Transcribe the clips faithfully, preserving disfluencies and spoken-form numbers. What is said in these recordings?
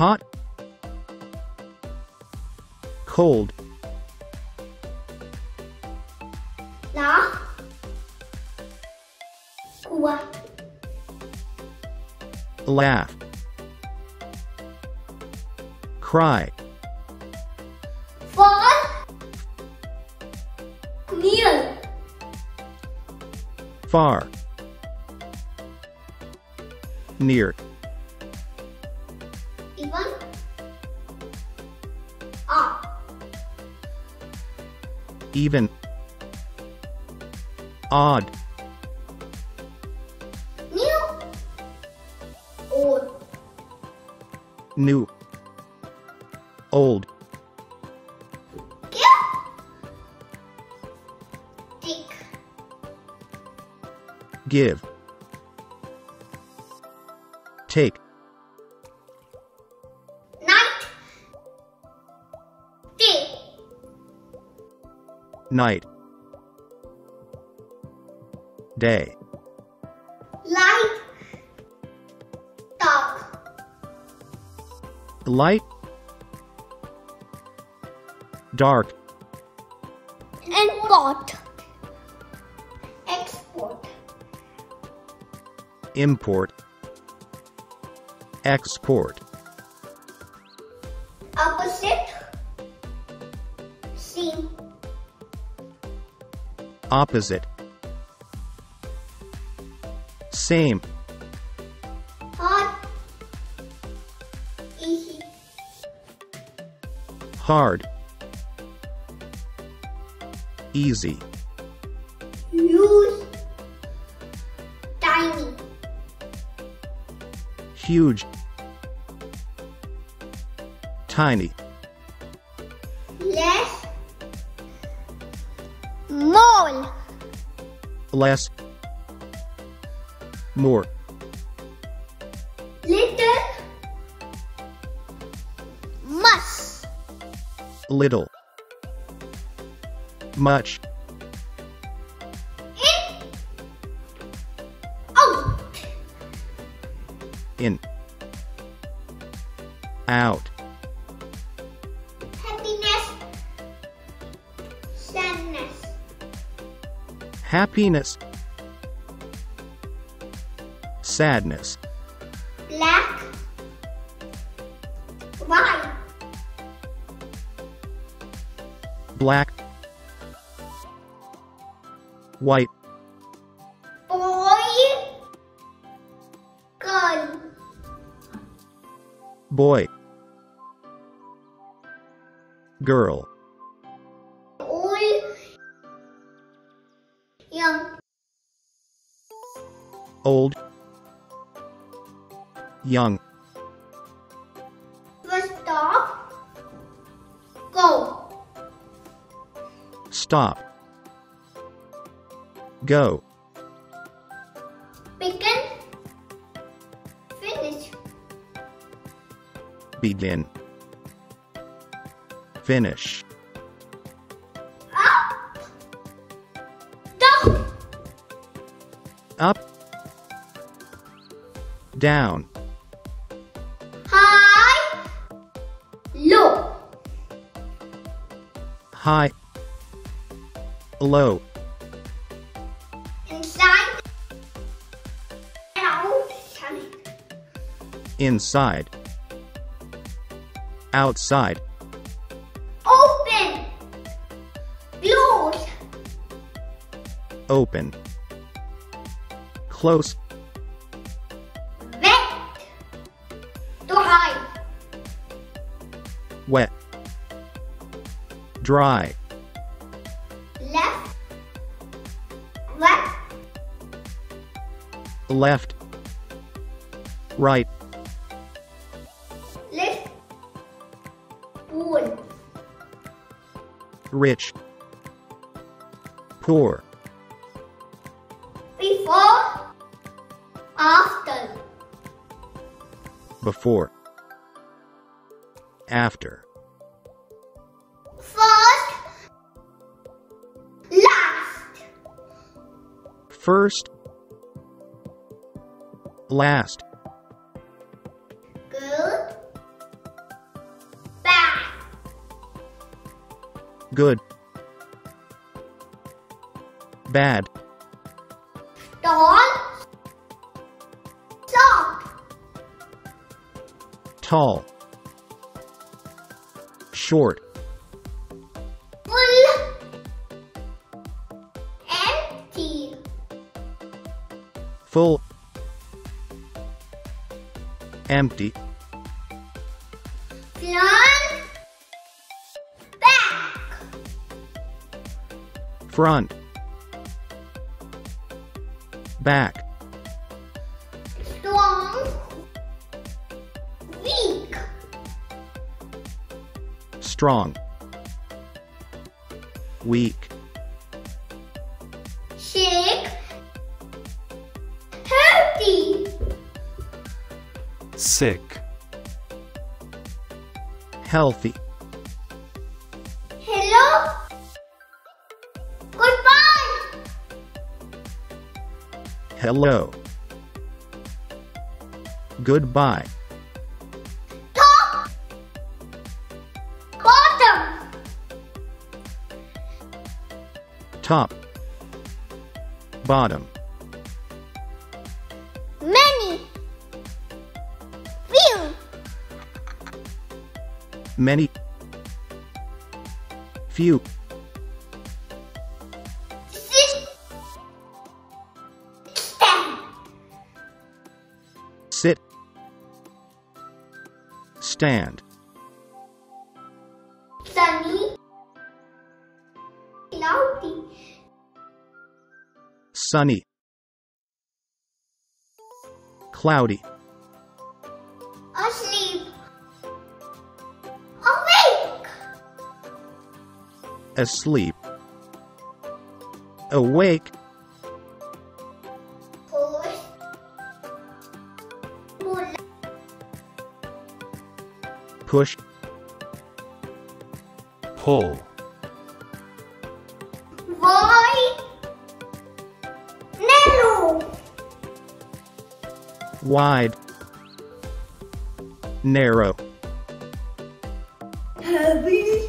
hot, cold, Nó Cua laugh, cry, Phớt Near far, near, Even Odd even, odd, New Old new, old, Give Take give, take, Night Day night, day, Light Dark light, dark, Import Export import, export, Opposite Same opposite, same, Hard Easy hard, easy, Use Tiny huge, tiny, Less Small less, more, Little Much little, much, In Out in, out, Happiness Sadness happiness, sadness, Black White black, white, Boy Girl boy, girl, Old Young old, young, Stop Go stop, go, Begin Finish begin, finish, Up Down up, down, High Low high, low, Inside Outside inside, outside, Open Close open, close, Wet Dry wet, dry, Left Right left, right, Lift Pool rich, poor, Before After before, after, First Last first, last, Good bad, tall, soft, tall, short, full, empty, full, empty, front, back, front, back, strong, weak, strong, weak, sick, healthy, sick, healthy, hello, goodbye, hello, goodbye, top, bottom, top, bottom, many, few, many, few, sit, stand, sit, stand, sunny, cloudy, sunny, cloudy, asleep, awake, asleep, awake, push, pull, push, pull, wide, narrow, wide, narrow, heavy,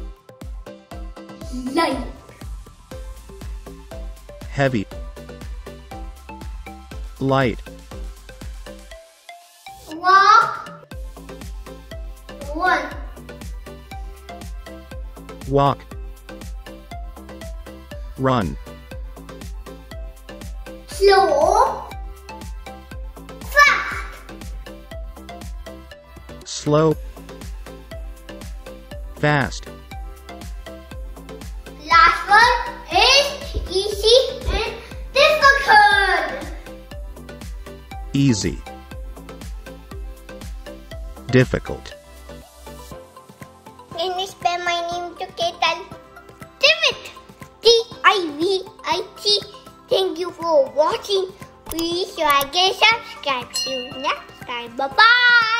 light, heavy, light, walk, one, walk, run, slow, fast, slow, fast, last one is easy and difficult. easy, difficult. Can we spell my name together? Divit! D I V I T. Thank you for watching. Please like and subscribe. See you next time. Bye bye.